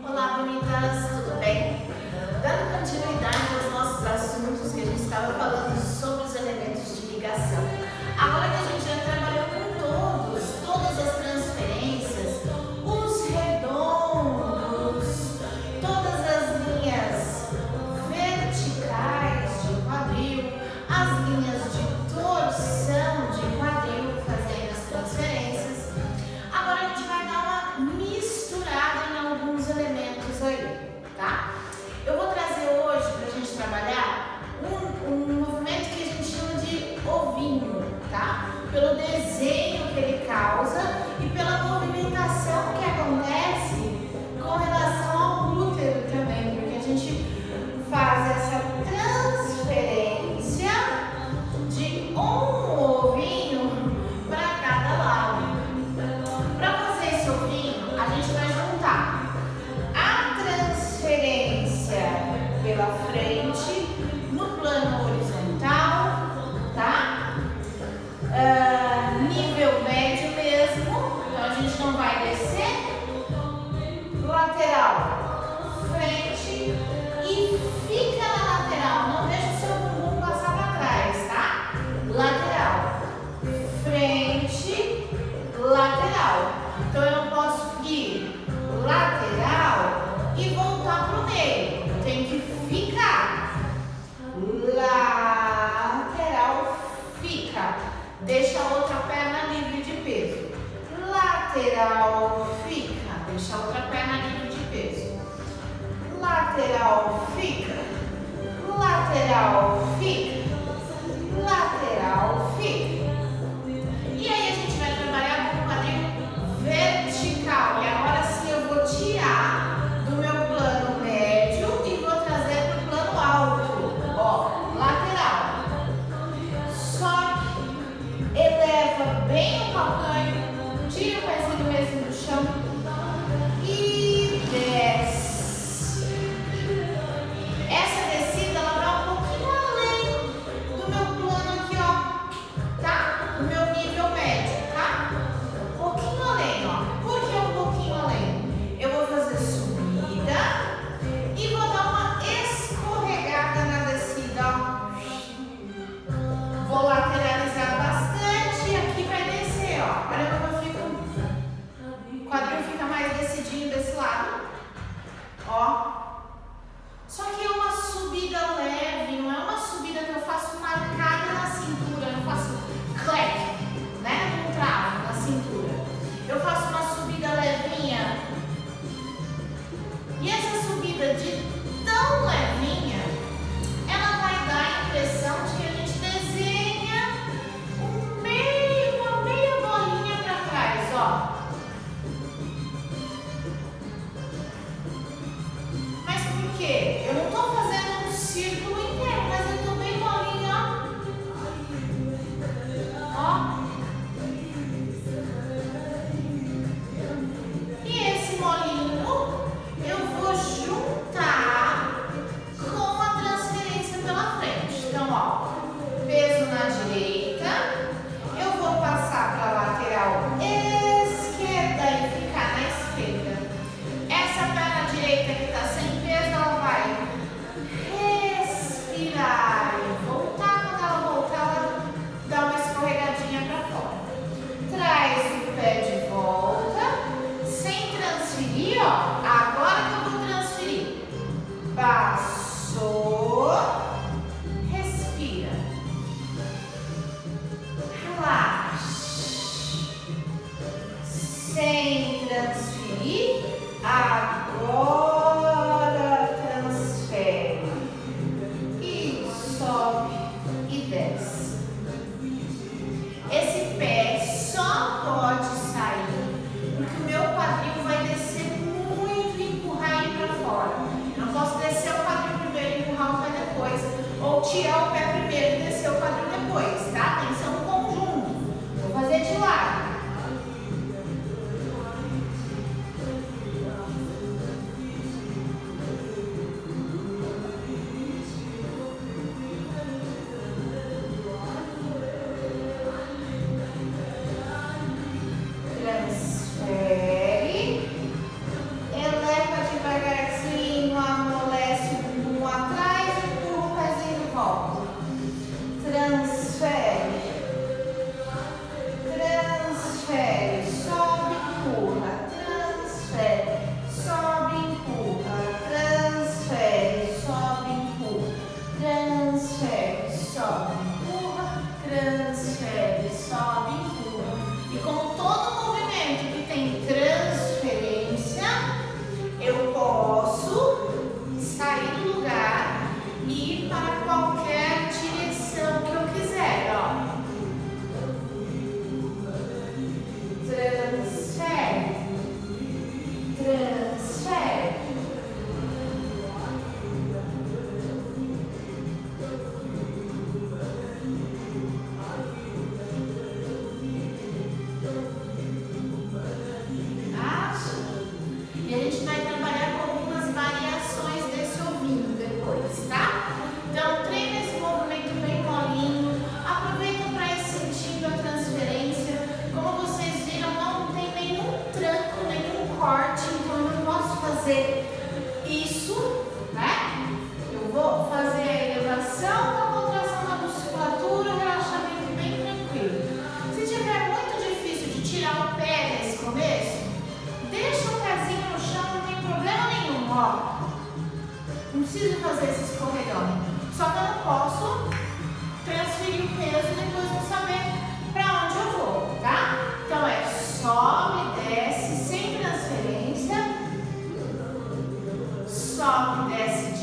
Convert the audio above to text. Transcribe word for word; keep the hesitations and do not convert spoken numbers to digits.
Olá, bonitas, tudo bem? Dando continuidade aos nossos assuntos que a gente estava falando sobre os elementos de ligação. Agora que a gente já trabalhou com todos, todas as transferências, os redondos, todas as linhas verticais de quadril, as linhas de torção de quadril, fazendo as transferências. Agora a gente vai dar uma misturada em alguns elementos aí, tá? Eu vou trazer hoje para a gente trabalhar um, um movimento que a gente chama de ovinho, tá? Pelo desenho que ele causa e pela movimentação que acontece com relação ao útero também, porque a gente faz essa transferência de um ovinho para cada lado. Para fazer esse ovinho, a gente vai juntar a transferência pela frente no plano horizontal, tá? Uh, nível médio mesmo, então a gente não vai descer. Lateral, frente e fica na lateral, não deixa o seu bumbum passar para trás, tá? Lateral, frente, lateral. Então eu não posso ir lateral e voltar para o meio, eu tenho que ficar. Lateral, fica. Deixa a outra perna livre de peso. Lateral, fica. Deixa a outra perna livre de peso. Lateral, fica. Lateral, fica. Lateral, fica. E aí a gente vai trabalhar com o quadril vertical. E agora sim eu vou tirar do meu plano médio e vou trazer para o plano alto. Ó, lateral. Sobe, eleva bem o calcanho, tira o pezinho mesmo do chão e desce. Essa descida ela vai um pouquinho além do meu plano aqui, ó, tá? Do meu nível médio, tá? Um pouquinho além, ó. Por que um pouquinho além? Eu vou fazer subida e vou dar uma escorregada na descida, ó. Vou lateralizar bastante e aqui vai descer, ó. Olha como eu fico. O quadril fica mais descidinho desse lado, ó. Só que é uma subida leve, não é uma subida que eu faço marcada na cintura, eu não faço clap, né? Um travo na cintura. Eu faço uma subida levinha. E essa subida de tão levinha, ela vai dar a impressão de que a gente desenha um meio, uma meia bolinha para trás, ó. Mas por quê? Eu não tô fazendo um círculo inteiro, mas eu tô bem molinha, ó. Ó. E esse molinho eu vou juntar com a transferência pela frente. Então, ó, peso na direita, eu vou passar para a lateral esquerda e ficar na esquerda. Essa perna direita que tá sem peso, ela vai respirar e voltar. Quando ela voltar, ela dá uma escorregadinha para fora. Traz o pé de volta, sem transferir, ó. Agora que eu vou transferir. Passou, respira. Relaxa. Sem transferir, agora transfere. E sobe e desce. Esse pé só pode sair porque o meu quadril vai descer muito e empurrar ele para fora. Eu não posso descer o quadril primeiro e empurrar o pé depois, ou tirar o pé primeiro e descer o quadril depois, tá? Tem que ser um conjunto. Vou fazer de lado. fazer isso, né? Eu vou fazer a elevação com a contração da musculatura, o relaxamento bem tranquilo. Se tiver muito difícil de tirar o pé nesse começo, deixa o pezinho no chão, não tem problema nenhum, ó. Não preciso fazer esse escorregão. Só que eu não posso transferir o peso e depois não saber para onde eu vou, tá? Então é sobe, desce, sem transferência. Sobe, desce